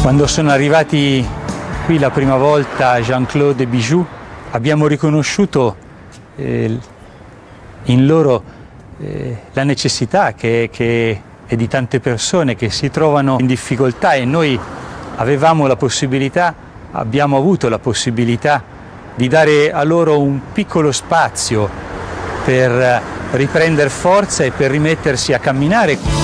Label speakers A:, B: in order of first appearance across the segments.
A: Quando sono arrivati qui la prima volta Jean-Claude e Bijou, abbiamo riconosciuto in loro la necessità che è di tante persone che si trovano in difficoltà, e noi abbiamo avuto la possibilità di dare a loro un piccolo spazio per riprendere forza e per rimettersi a camminare.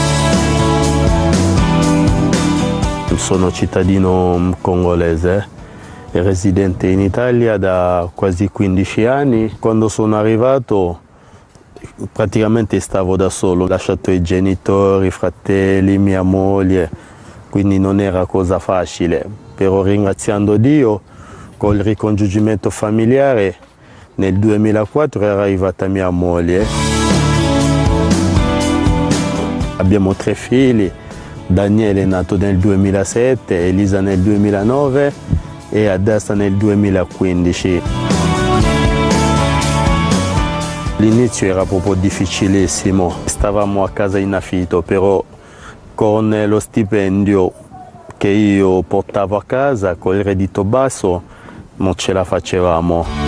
B: Sono cittadino congolese, residente in Italia da quasi 15 anni. Quando sono arrivato praticamente stavo da solo, ho lasciato i genitori, i fratelli, mia moglie, quindi non era cosa facile. Però ringraziando Dio, col ricongiungimento familiare, nel 2004 è arrivata mia moglie. Abbiamo 3 figli. Daniele è nato nel 2007, Elisa nel 2009 e Adassa nel 2015. L'inizio era proprio difficilissimo, stavamo a casa in affitto, però con lo stipendio che io portavo a casa, col reddito basso, non ce la facevamo.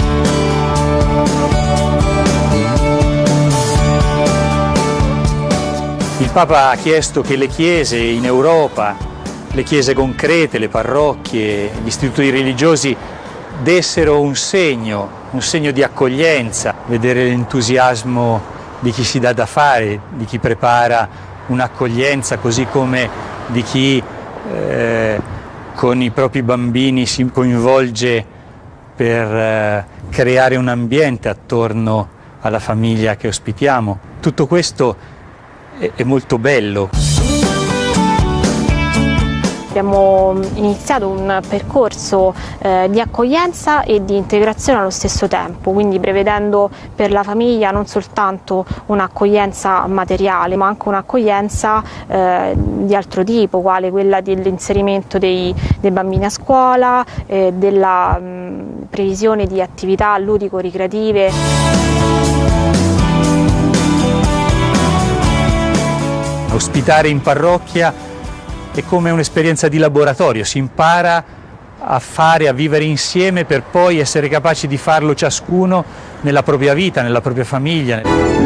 A: Il Papa ha chiesto che le chiese in Europa, le chiese concrete, le parrocchie, gli istituti religiosi dessero un segno di accoglienza, vedere l'entusiasmo di chi si dà da fare, di chi prepara un'accoglienza, così come di chi con i propri bambini si coinvolge per creare un ambiente attorno alla famiglia che ospitiamo. Tutto questo è molto bello.
C: Abbiamo iniziato un percorso di accoglienza e di integrazione allo stesso tempo, quindi prevedendo per la famiglia non soltanto un'accoglienza materiale, ma anche un'accoglienza di altro tipo, quale quella dell'inserimento dei bambini a scuola, della previsione di attività ludico-ricreative.
A: Ospitare in parrocchia è come un'esperienza di laboratorio, si impara a fare, a vivere insieme per poi essere capaci di farlo ciascuno nella propria vita, nella propria famiglia.